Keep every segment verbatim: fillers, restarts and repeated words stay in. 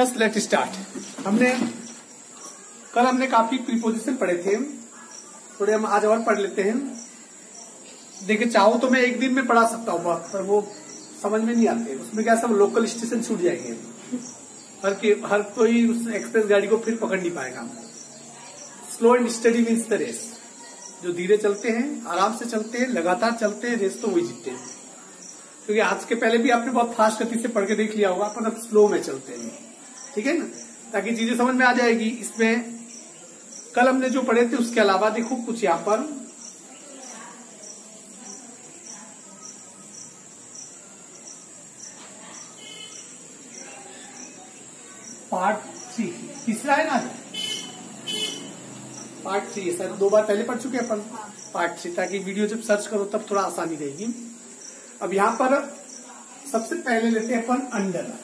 Just let start. हमने कल हमने काफी प्रीपोजिशन पढ़े थे, थोड़े हम आज और पढ़ लेते हैं। देखिए, चाहो तो मैं एक दिन में पढ़ा सकता हूँ, पर वो समझ में नहीं आते। उसमें क्या सब लोकल स्टेशन छूट जाएंगे, हर के हर कोई उस एक्सप्रेस गाड़ी को फिर पकड़ नहीं पाएगा। Slow and study means the race. जो धीरे चलते हैं, आराम से चलते हैं, लगातार चलते हैं, रेस तो वही जीतते हैं। क्योंकि आज के पहले भी आपने बहुत फास्ट गति से पढ़ के देख लिया होगा, अपन अब स्लो में चलते हैं, ठीक है ना, ताकि चीजें समझ में आ जाएगी। इसमें कल हमने जो पढ़े थे उसके अलावा देखो कुछ यहाँ पर पार्ट थ्री, तीसरा है ना, पार्ट थ्री है सर, दो बार पहले पढ़ चुके हैं अपन पार्ट थ्री, ताकि वीडियो जब सर्च करो तब थोड़ा आसानी रहेगी। अब यहाँ पर सबसे पहले लेते हैं अपन अंडर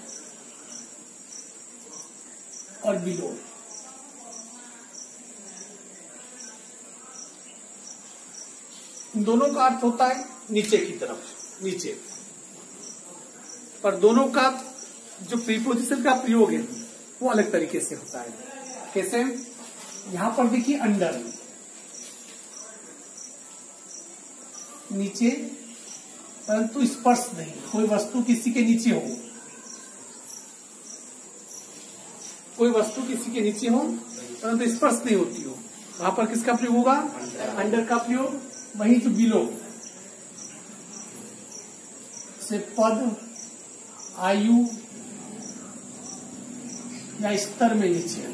और बिलो। इन दोनों का अर्थ होता है नीचे की तरफ, नीचे, पर दोनों का जो प्रीपोजिशन का प्रयोग है वो अलग तरीके से होता है। कैसे? यहां पर देखिए, अंडर नीचे, परंतु स्पर्श नहीं, कोई वस्तु किसी के नीचे हो, कोई वस्तु किसी के नीचे हो परंतु स्पर्श नहीं होती हो, वहां पर किसका प्रयोग होगा? अंडर का प्रयोग। वहीं जो बिलो से पद, आयु या स्तर में नीचे,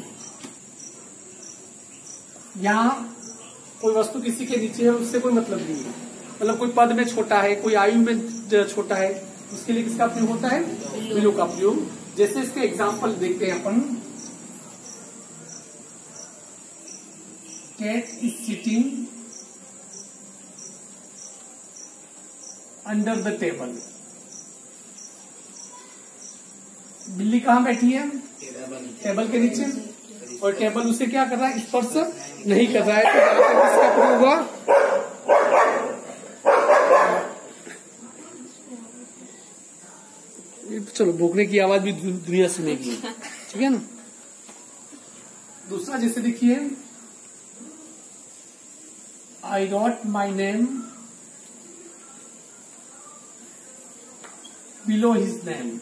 यहां कोई वस्तु किसी के नीचे है उससे कोई मतलब नहीं है। मतलब कोई पद में छोटा है, कोई आयु में छोटा है, उसके लिए किसका प्रयोग होता है? बिलो का प्रयोग। जैसे इसके एग्जाम्पल देखते हैं अपन। Cat is sitting under the table. बिल्ली कहाँ बैठी है? टेबल के नीचे, और टेबल उसे क्या कर रहा है? स्पर्श नहीं कर रहा है। तो यहाँ पर किसका प्रयोग हुआ? चलो, भोंकने की आवाज भी दुनिया सुनेगी, ठीक है ना। दूसरा जैसे देखिए, I wrote my name below his name.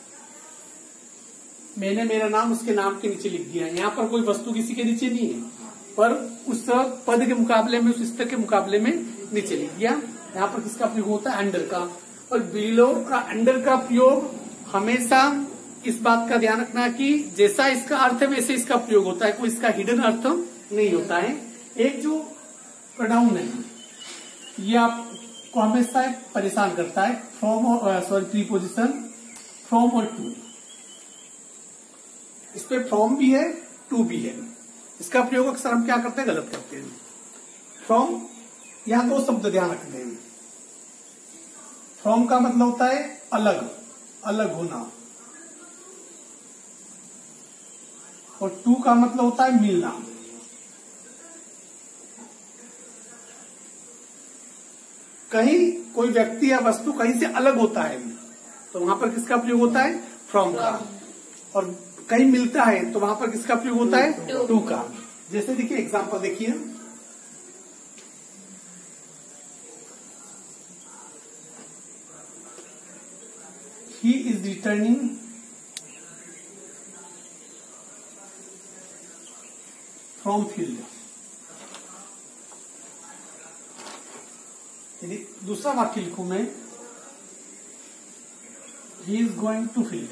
मैंने मेरा नाम उसके नाम के नीचे लिख दिया। यहाँ पर कोई वस्तु किसी के नीचे नहीं है, पर उस पद के मुकाबले में, उस स्तर के मुकाबले में नीचे लिख दिया। यहाँ पर किसका प्रयोग होता है? अंडर का। और बिलो का, अंडर का प्रयोग हमेशा इस बात का ध्यान रखना कि जैसा इसका अर्थ है वैसे इसका प्रयोग होता है, कोई इसका हिडन अर्थ नहीं होता है। एक जो प्रोनाउन है ये आपको हमेशा परेशान करता है, फ्रॉम और सॉरी प्रीपोजिशन फ्रॉम और टू। इस पे फ्रॉम भी है, टू भी है। इसका प्रयोग अक्सर हम क्या करते हैं? गलत करते हैं। फ्रॉम, यहां दो शब्द ध्यान रखते हैं। फ्रॉम का मतलब होता है अलग, अलग होना, और टू का मतलब होता है मिलना। कहीं कोई व्यक्ति या वस्तु कहीं से अलग होता है तो वहां पर किसका प्रयोग होता है? फ्रॉम का। और कहीं मिलता है तो वहां पर किसका प्रयोग होता है? टू का। जैसे देखिए, एग्जांपल देखिए, he is returning from field. यदि दूसरा वाक्य लिखूं मैं, he is going to field.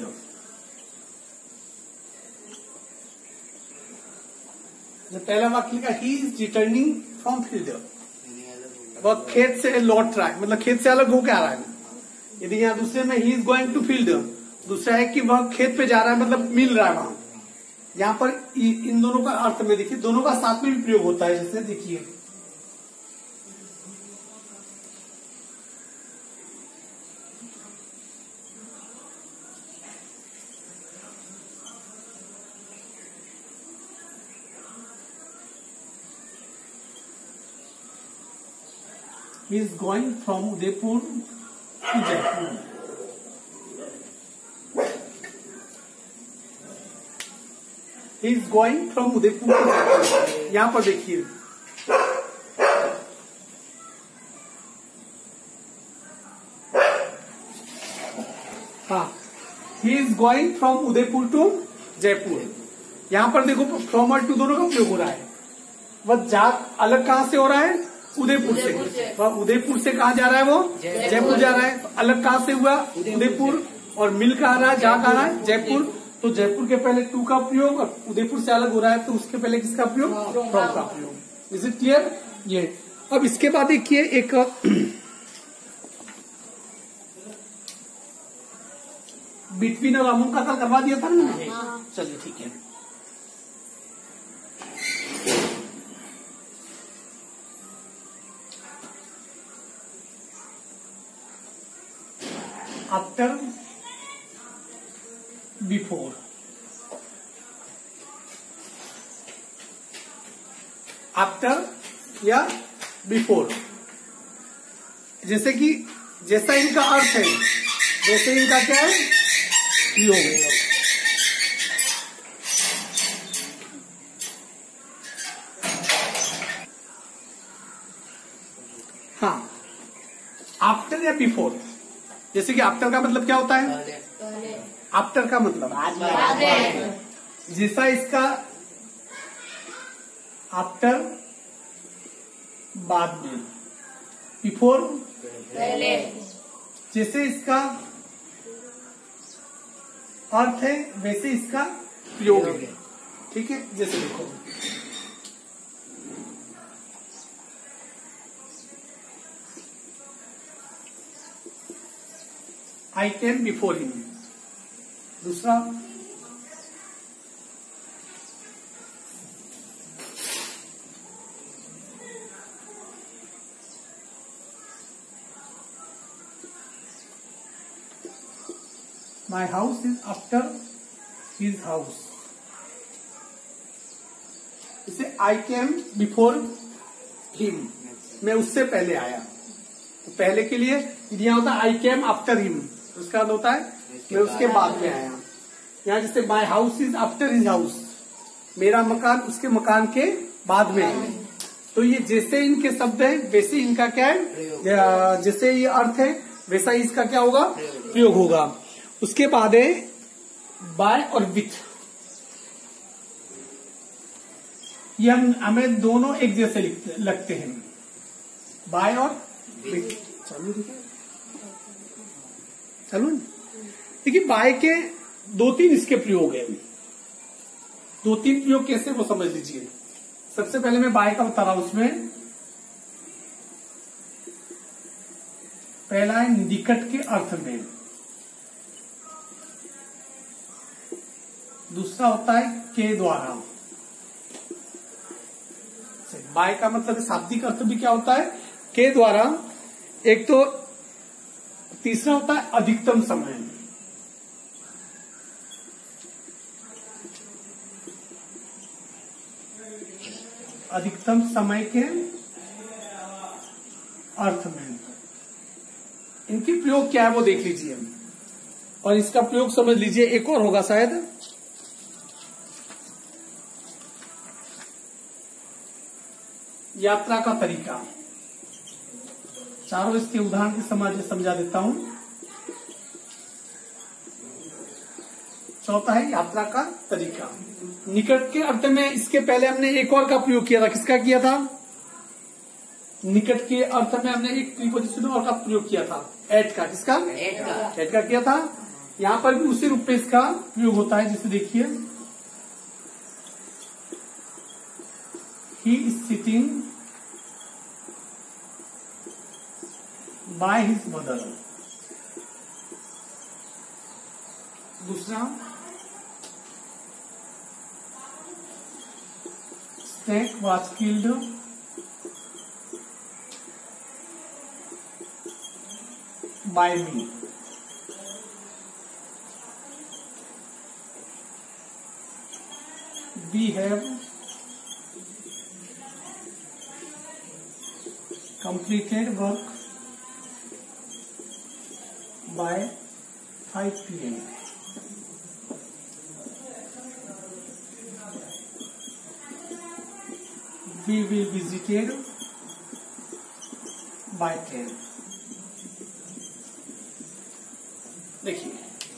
जो पहला वाक्य लिखा, he is returning from field, वह खेत से लौट रहा है, मतलब खेत से अलग होकर आ रहा है। यदि यहाँ दूसरे में he is going to field, दूसरा है कि वह खेत पे जा रहा है, मतलब मिल रहा है वहां। यहाँ पर इन दोनों का अर्थ में देखिए, दोनों का साथ में भी प्रयोग होता है। जैसे देखिए, he is going from Udaipur to Jaipur. He is going from Udaipur to Jaipur. यहां पर देखिए हाँ, he is going from Udaipur to Jaipur. यहां पर देखो फ्रॉम और टू दोनों का प्रयोग हो रहा है। वह जा अलग कहां से हो रहा है? उदयपुर से। वह उदयपुर से कहा जा रहा है? वो जयपुर जा रहा है। तो अलग कहां से हुआ? उदयपुर। और मिल कहा रहा है, जा कहा रहा है? जयपुर। तो जयपुर के पहले टू का प्रयोग, और उदयपुर से अलग हो रहा है तो उसके पहले किसका प्रयोग? फ्रॉम का प्रयोग। Is it clear? ये अब इसके बाद देखिए एक बिटवीन और अमंग का करवा दिया था ना। चलिए ठीक है। After, before. आफ्टर या बिफोर, जैसे कि जैसा इनका अर्थ है वैसे इनका क्या है? प्रयोग है। हाँ, आफ्टर या बिफोर। जैसे कि आफ्टर का मतलब क्या होता है? आफ्टर का मतलब बाद में। जैसा इसका आफ्टर बाद में, बिफोर पहले। जैसे इसका अर्थ है वैसे इसका प्रयोग है। ठीक है, जैसे देखो आई केम बिफोर हिम। दूसरा, my house is after his house. इसे आई केम बिफोर हिम, मैं उससे पहले आया। तो पहले के लिए यहाँ होता है आई केम आफ्टर हिम, उसका अर्थ होता है मैं उसके बाद में आया। यहाँ जैसे my house is after his house, मेरा मकान उसके मकान के बाद में है। तो ये जैसे इनके शब्द है वैसे इनका क्या है? जैसे ये अर्थ है वैसा ही इसका क्या होगा? प्रयोग होगा। उसके बाद है बाय और विथ। ये हम हमें दोनों एक जैसे लगते हैं, बाय और विथ। चालू चालू देखिए, बाय के दो तीन इसके प्रयोग है। दो तीन प्रयोग कैसे वो समझ लीजिए। सबसे पहले मैं बाय का बता रहा हूं। उसमें पहला है निकट के अर्थ में, दूसरा होता है के द्वारा। बाय का मतलब शाब्दिक अर्थ भी क्या होता है? के द्वारा। एक तो तीसरा होता है अधिकतम समय। अधिकतम समय के अर्थ में इनकी प्रयोग क्या है वो देख लीजिए, और इसका प्रयोग समझ लीजिए। एक और होगा शायद, यात्रा का तरीका। चारों इसके उदाहरण की समझ समझा देता हूं। चौथा है यात्रा का तरीका। निकट के अर्थ में इसके पहले हमने एक और का प्रयोग किया था। किसका किया था? निकट के अर्थ में हमने एक प्रीपोजिशन और का प्रयोग किया था, एट का। किसका? एट का। एट का किया था। यहां पर भी उसी रूप में इसका प्रयोग होता है। जैसे देखिए, he is sitting by his mother. दूसरा, snake was killed by me. We have completed work by five p m we will visited by train. देखिए,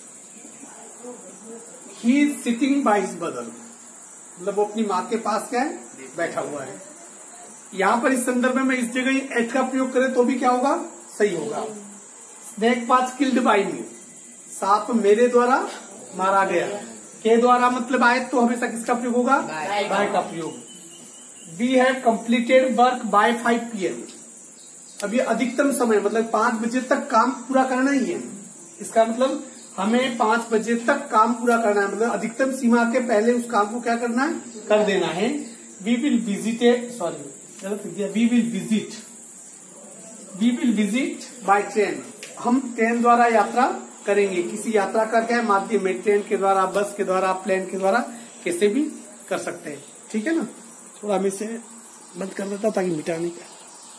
he is sitting by his mother, मतलब वो अपनी माँ के पास क्या है, बैठा हुआ है। यहां पर इस संदर्भ में इस जगह एट का प्रयोग करें तो भी क्या होगा, सही होगा। Snake was killed by me, सांप मेरे द्वारा मारा गया। के द्वारा मतलब आए तो हमेशा किसका प्रयोग होगा, बाय का प्रयोग। We have completed work by five p m, अब ये अधिकतम समय मतलब पांच बजे तक काम पूरा करना ही है। इसका मतलब हमें पांच बजे तक काम पूरा करना है, मतलब अधिकतम सीमा के पहले उस काम को क्या करना है, कर देना है। We will visited, sorry we will visit, we will visit by train, हम ट्रेन द्वारा यात्रा करेंगे। किसी यात्रा का क्या है माध्यम में, ट्रेन के द्वारा, बस के द्वारा, प्लेन के द्वारा, कैसे भी कर सकते हैं। ठीक है ना, थोड़ा मैं इसे बंद कर देता ताकि मिटाने का।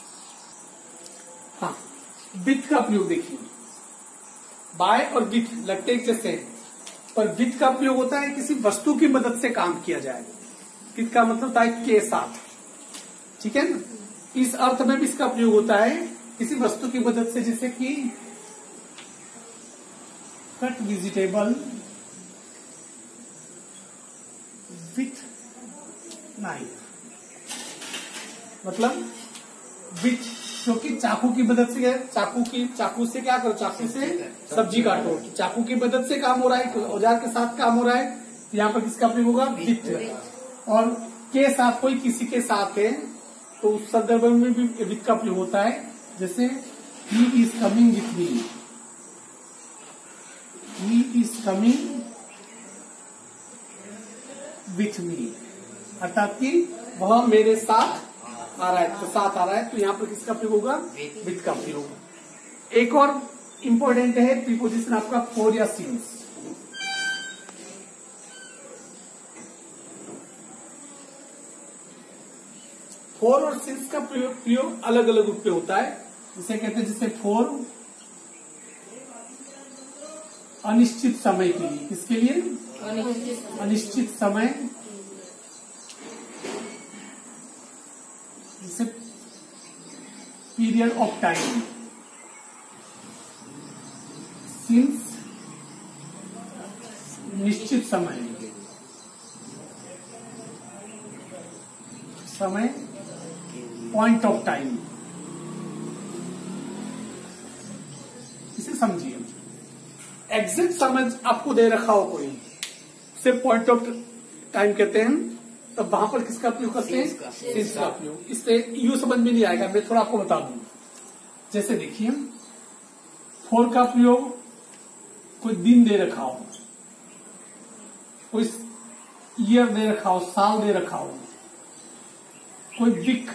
हाँ, विथ का प्रयोग देखिए, बाय और विथ लगते एक जैसे, पर विथ का प्रयोग होता है किसी वस्तु की मदद से काम किया जाए। विथ का मतलब होता है के साथ, ठीक है ना। इस अर्थ में भी इसका प्रयोग होता है किसी वस्तु की मदद से, जैसे कि कट वेजिटेबल विथ नाइफ, मतलब विथ, क्योंकि चाकू की मदद से, चाकू की चाकू से क्या करो, चाकू से सब्जी काटो, चाकू की मदद से काम हो रहा है, औजार के साथ काम हो रहा है, तो यहाँ पर किसका प्रयोग होगा, विथ। और के साथ, कोई किसी के साथ है तो उस संदर्भ में भी विथ का प्रयोग होता है। जैसे he is coming with me, he is coming with me, अर्थात कि वह मेरे साथ आ रहा है, तो साथ आ रहा है, तो यहाँ पर किसका प्रयोग होगा, विथ का प्रयोग। एक और इम्पोर्टेंट है प्रीपोजिशन आपका फॉर या सिंस। फॉर और सिंस का प्रयोग प्रयोग अलग अलग रूप में होता है। जिसे कहते हैं, जैसे फॉर अनिश्चित समय के लिए, किसके लिए, अनिश्चित समय, जैसे पीरियड ऑफ टाइम। सिंस निश्चित समय, समय पॉइंट ऑफ टाइम, इसे समझिए। एग्जैक्ट समझ आपको दे रखा हो कोई, उसे पॉइंट ऑफ टाइम कहते हैं, तब वहां पर किसका प्रयोग करते हैं, सिंस का प्रयोग। इससे यू समझ में नहीं आएगा, मैं थोड़ा आपको बता दूं। जैसे देखिए, फॉर का प्रयोग कोई दिन दे रखा हो, कोई ईयर दे रखा हो, साल दे रखा हो, कोई वीक,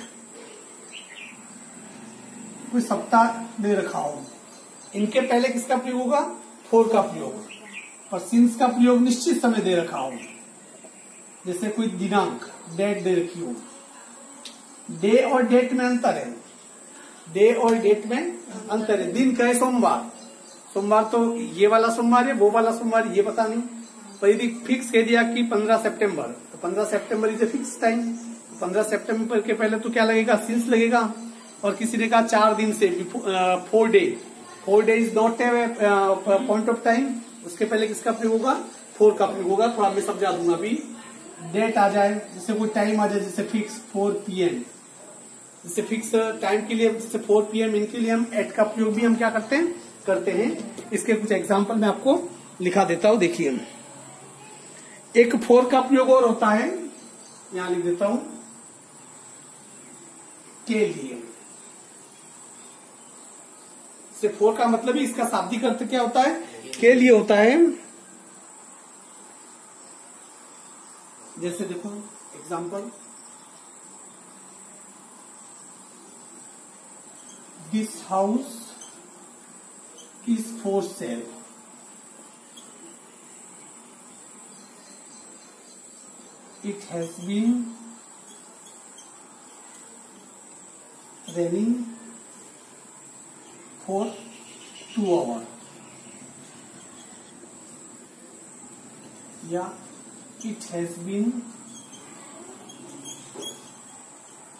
कोई सप्ताह दे रखा हो, इनके पहले किसका प्रयोग होगा, फॉर का प्रयोग। और सिंस का प्रयोग निश्चित समय दे रखा हो, जैसे कोई दिनांक, डेट दे रखी हो। डे और डेट में अंतर है, डे और डेट में अंतर है। दिन का है सोमवार, सोमवार तो ये वाला सोमवार है, वो वाला सोमवार ये पता नहीं, पर यदि फिक्स कह दिया कि पंद्रह सितंबर, तो पंद्रह सितंबर इज ए फिक्स टाइम। पंद्रह सितंबर के पहले तो क्या लगेगा, सिंस लगेगा। और किसी ने कहा चार दिन से, four day, four day is not a point of time, उसके पहले किसका प्रयोग होगा, फोर का प्रयोग होगा। थोड़ा मैं समझा दूंगा अभी। डेट आ जाए, जैसे कोई टाइम आ जाए, जैसे फिक्स फोर पी एम, जैसे फिक्स टाइम के लिए, जैसे फोर पी एम, इनके लिए हम एट का प्रयोग भी हम क्या करते हैं, करते हैं। इसके कुछ एग्जाम्पल मैं आपको लिखा देता हूं, देखिए। एक फोर का प्रयोग और होता है, यहां लिख देता हूं, के लिए। से फोर का मतलब ही, इसका शाब्दिक अर्थ क्या होता है, के लिए होता है। जैसे देखो example, this house is for sale, it has been raining for two hours, या it has been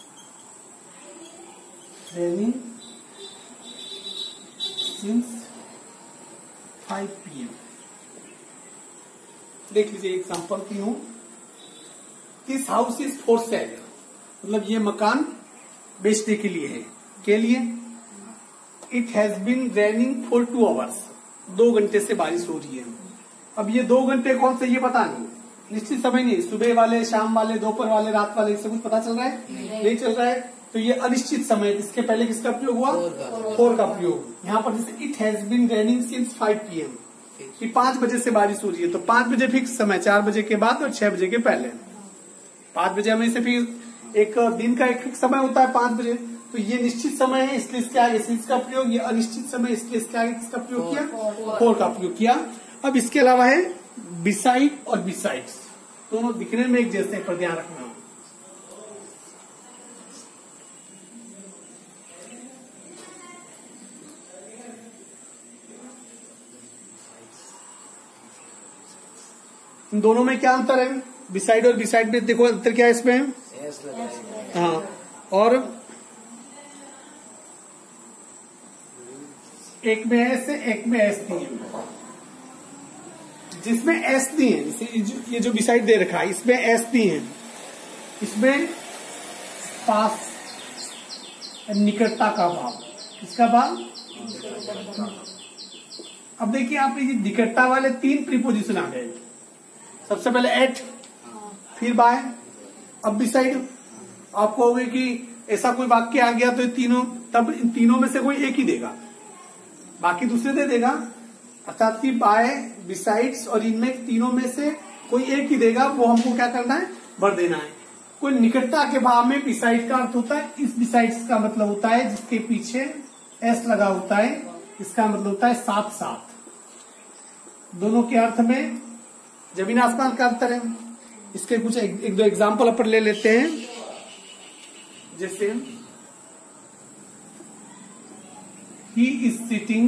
running since five p m. देख लीजिए एग्जाम्पल की हूं, this house is for sale, मतलब ये मकान बेचने के लिए है। के लिए it has been raining for two hours, दो घंटे से बारिश हो रही है। अब ये दो घंटे कौन से ये पता नहीं, निश्चित समय नहीं, सुबह वाले, शाम वाले, दोपहर वाले, रात वाले, इससे कुछ पता चल रहा है नहीं, नहीं चल रहा है। तो ये अनिश्चित समय, इसके पहले किसका प्रयोग हुआ, फोर का प्रयोग। यहाँ पर जैसे it has been raining since five p m, कि पांच बजे से बारिश हो रही है, तो पांच बजे फिक्स समय, चार बजे के बाद और छह बजे के पहले। पांच बजे हमें से फिर एक दिन का एक फिक्स समय होता है पांच बजे, तो ये निश्चित समय है इसलिए इसके आगे सिंस का प्रयोग, ये अनिश्चित समय इसलिए इसके आगे किसका प्रयोग किया, फोर का प्रयोग किया। अब इसके अलावा है बिसाइड और बिसाइड्स, दोनों दिखने में एक जैसे पर ध्यान रखना। इन दोनों में क्या अंतर है, बिसाइड और बिसाइड में देखो अंतर क्या है इसमें, हाँ, और एक में एस है, एक में एस नहीं है। जिसमें एस नहीं है, जैसे ये जो बिसाइड दे रखा है इसमें एस नहीं है, इसमें पास निकटता का भाव, किसका भाव। अब देखिए आप ये निकटता वाले तीन प्रीपोजिशन आ गए, सबसे पहले एट, फिर बाय, अब बिसाइड। आप कहोगे कि ऐसा कोई वाक्य आ गया तो ये तीनों, तब इन तीनों में से कोई एक ही देगा, बाकी दूसरे दे देगा, अर्थात कि बाय, बिसाइड्स और इनमें तीनों में से कोई एक ही देगा, वो हमको क्या करना है, भर देना है। कोई निकटता के भाव में बिसाइड का अर्थ होता है, इस बिसाइड्स का मतलब होता है जिसके पीछे एस लगा होता है, इसका मतलब होता है साथ साथ। दोनों के अर्थ में जमीन आसमान का अंतर है। इसके कुछ एक, एक दो एग्जाम्पल अपन ले लेते हैं, जैसे ही इज सिटिंग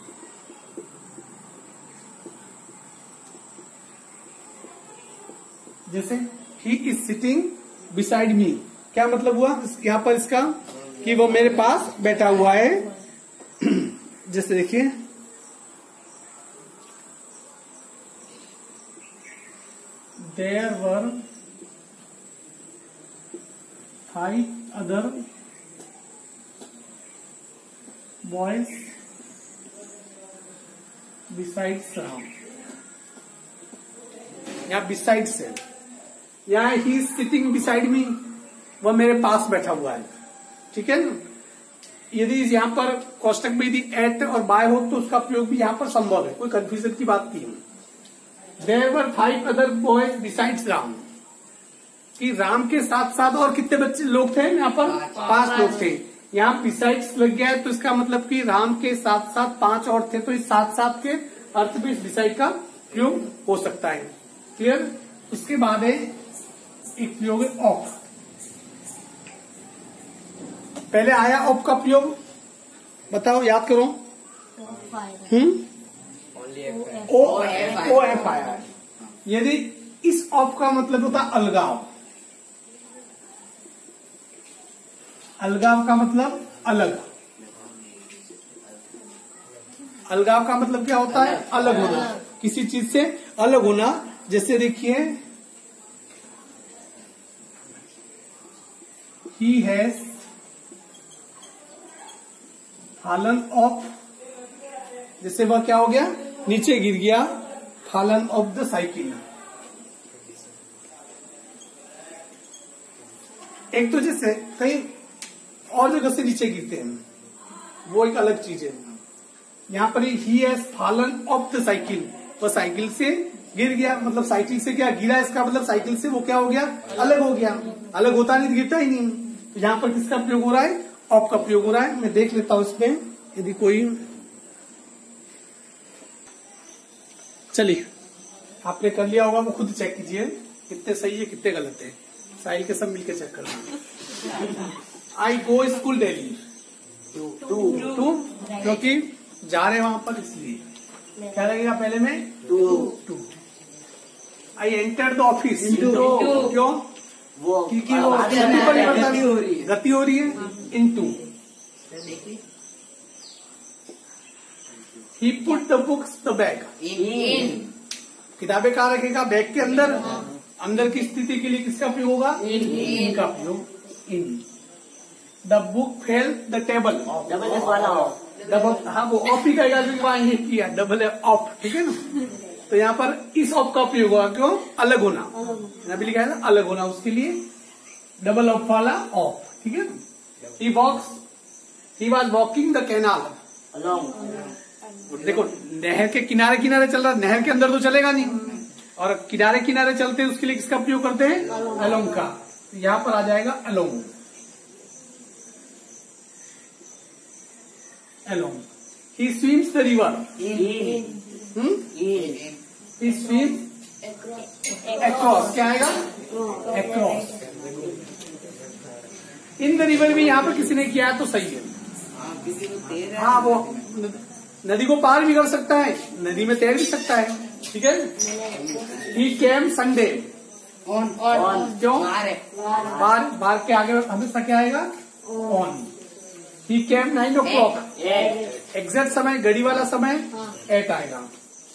जैसे he is sitting beside me, क्या मतलब हुआ यहाँ पर इसका, कि वो मेरे पास बैठा हुआ है। जैसे देखिए there were five other boys besides Ram, यहाँ बिसाइड्स है, यहाँ he is sitting beside me, वह मेरे पास बैठा हुआ है, ठीक है ना। यदि यहाँ पर कोष्टक में यदि एट और बाय हो तो उसका प्रयोग भी यहाँ पर संभव है, कोई कंफ्यूजन की बात नहीं है। There were five other boys besides Ram, कि राम के साथ साथ और कितने बच्चे लोग थे यहाँ पर, पांच लोग थे। यहाँ बिसाइड्स लग गया है तो इसका मतलब कि राम के साथ साथ पांच और थे, तो इस साथ साथ के अर्थ में इस बिसाइड का प्रयोग हो सकता है। क्लियर। उसके बाद है एक प्रयोग है ऑफ। पहले आया ऑफ का प्रयोग, बताओ याद करो। हम्म ओ एफ ओ एफ आया है। यदि इस ऑफ का मतलब होता है अलगाव, अलगाव का मतलब अलग, अलगाव का मतलब क्या होता है, अलग होना, किसी चीज से अलग होना। जैसे देखिए ही हैज फॉलन ऑफ, जैसे वह क्या हो गया, नीचे गिर गया, फॉलन ऑफ द साइकिल। एक तो जैसे कहीं और जगह से नीचे गिरते हैं, वो एक अलग चीज है। यहाँ पर he has fallen off the cycle, वह साइकिल से गिर गया, मतलब साइकिल से क्या गिरा, इसका मतलब साइकिल से वो क्या हो गया, अलग हो गया। अलग होता नहीं तो गिरता ही नहीं। तो यहाँ पर किसका प्रयोग हो रहा है, ऑफ का प्रयोग हो रहा है। मैं देख लेता हूं इसमें, यदि कोई, चलिए आपने कर लिया होगा, वो खुद चेक कीजिए कितने सही है कितने गलत है। साहिल के सब मिलकर चेक करना। I go school daily, to to क्योंकि जा रहे वहां पर, इसलिए क्या लगेगा पहले में, to to. I enter the office, क्यों, वो क्योंकि वो गति परिवर्तन हो रही है, गति हो रही है। Into he put the books the bag. In किताबें कहाँ रखेगा? बैग के अंदर। अंदर की स्थिति के लिए किसका प्रयोग होगा? इन। इन का प्रयोग। In. The book fell the table. Double s वाला ऑफ। डबल, हाँ वो ऑफ ही का वहां ये किया, डबल है ऑफ, ठीक है ना। तो यहाँ पर इस ऑफ का प्रयोग होगा, क्यों? अलग होना। यहाँ भी लिखा है ना अलग होना, उसके लिए डबल ऑफ वाला ऑफ, ठीक है ना। He walks, he was walking the canal. Along. देखो नहर के किनारे किनारे चल रहा, नहर के अंदर तो चलेगा नहीं, और किनारे किनारे चलते हैं उसके लिए किसका प्रयोग करते हैं? अलोंग का। यहाँ पर आ जाएगा along. Along. He swims the river. In hmm in he swims across. क्या आएगा? अक्रॉस। इन द रिवर में यहाँ पर किसी ने किया है तो सही है। हाँ वो नदी को पार भी कर सकता है, नदी में तैर भी सकता है, ठीक है। He came Sunday. On on क्यों? बार है। बार, बार के आगे हमेशा क्या आएगा? On. He came nine o'clock. Exact समय, घड़ी वाला समय एट आएगा।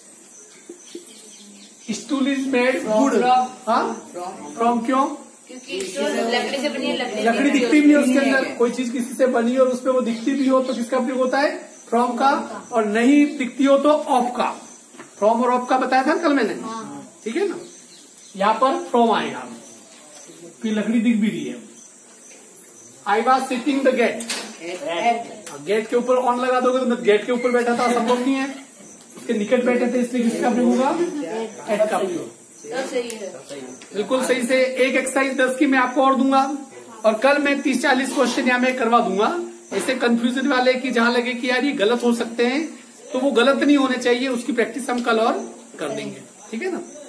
Stool is made wood. हाँ फ्रॉम, क्यों? क्योंकि लकड़ी से बनी है, लकड़ी लकड़ी दिखती भी है उसके अंदर, कोई चीज किसी से बनी और उसपे वो दिखती भी हो तो किसका प्रयोग होता है? फ्रॉम का। और नहीं दिखती हो तो ऑफ का। फ्रॉम और ऑफ का बताया था ना कल मैंने, ठीक है ना। यहाँ पर फ्रॉम आएगा कि लकड़ी दिख भी रही है। I was sitting the gate. Gate के ऊपर ऑन लगा दोगे तो मैं गेट के ऊपर बैठा था, संभव नहीं है। उसके निकट बैठे थे इसलिए किसका प्रयोग होगा? एट का प्रयोग। सही है। बिल्कुल सही से। एक एक्सरसाइज दस की मैं आपको और दूंगा, और कल मैं तीस चालीस क्वेश्चन यहाँ मैं करवा दूंगा। ऐसे कंफ्यूजन वाले कि जहां लगे कि यार ये गलत हो सकते हैं, तो वो गलत नहीं होने चाहिए, उसकी प्रैक्टिस हम कल और कर देंगे, ठीक है ना।